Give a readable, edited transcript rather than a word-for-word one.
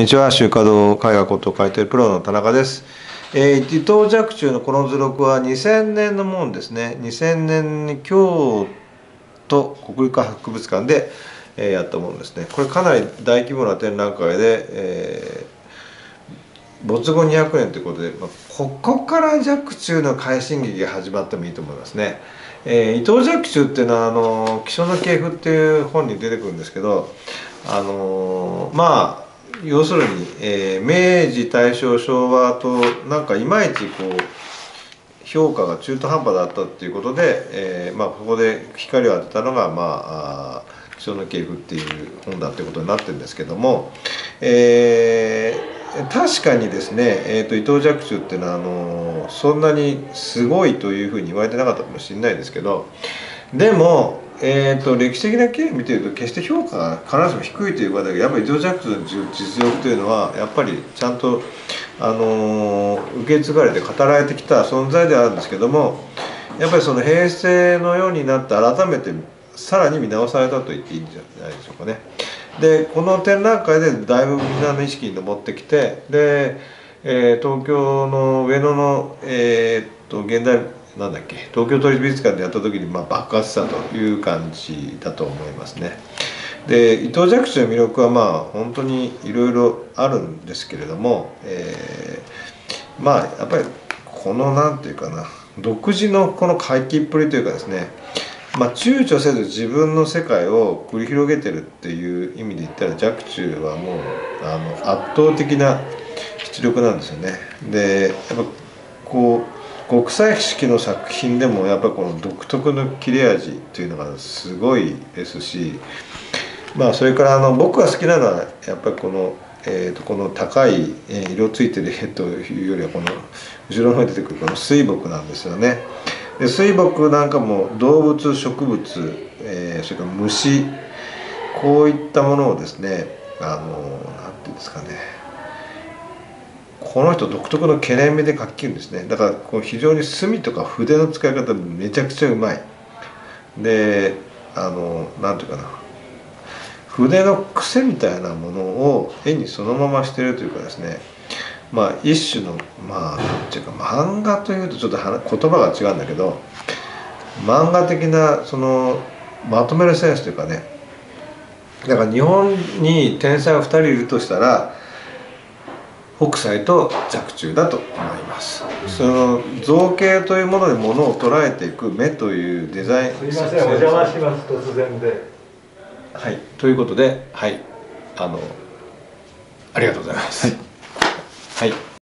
にちは。週華堂絵画こと書いてるプロの田中です。伊藤若冲のこの図録は2000年のものですね。2000年に京都国立博物館で、やったものですね。これかなり大規模な展覧会で、没後200年ということで、ここから若冲の快進撃が始まってもいいと思いますね。伊藤若冲っていうのは気象の系譜っていう本に出てくるんですけど、要するに、明治大正昭和となんかいまいちこう評価が中途半端だったっていうことで、ここで光を当てたのが気象の系譜っていう本だっていうことになってるんですけども、確かにですね、伊藤若冲っていうのはそんなにすごいというふうに言われてなかったかもしれないですけど、でも歴史的な経緯を見ていると決して評価が必ずしも低いということだけど、やっぱり伊藤若冲の実力というのはやっぱりちゃんと、受け継がれて語られてきた存在ではあるんですけども、やっぱりその平成のようになって改めてさらに見直されたと言っていいんじゃないでしょうかね。でこの展覧会でだいぶみんなの意識に上ってきて、で、東京の上野の、現代なんだっけ、東京都立美術館でやった時に爆発したという感じだと思いますね。で伊藤若冲の魅力は本当にいろいろあるんですけれども、やっぱりこのなんていうかな、独自のこの回帰っぷりというかですね、躊躇せず自分の世界を繰り広げてるっていう意味で言ったら、若冲はもう圧倒的な出力なんですよね。でやっぱこう国際式の作品でもやっぱりこの独特の切れ味というのがすごいですし、それから僕が好きなのはやっぱりこの高い色ついてる絵というよりはこの後ろの方に出てくるこの水木なんですよね。で水木なんかも動物植物、それから虫、こういったものをですね、なんていうんですかね、この人独特のけれん味で描き切るんですね。だからこう非常に墨とか筆の使い方めちゃくちゃうまい。でなんていうかな、筆の癖みたいなものを絵にそのまましてるというかですね、一種のなんていうか漫画というとちょっと言葉が違うんだけど、漫画的なそのまとめるセンスというかね。だから日本に天才が2人いるとしたら北斎と若冲だと思います。その造形というものでものを捉えていく目というデザイン。 すいません、お邪魔します、突然で。 はい、ということで、はい、ありがとうございます。はい。はい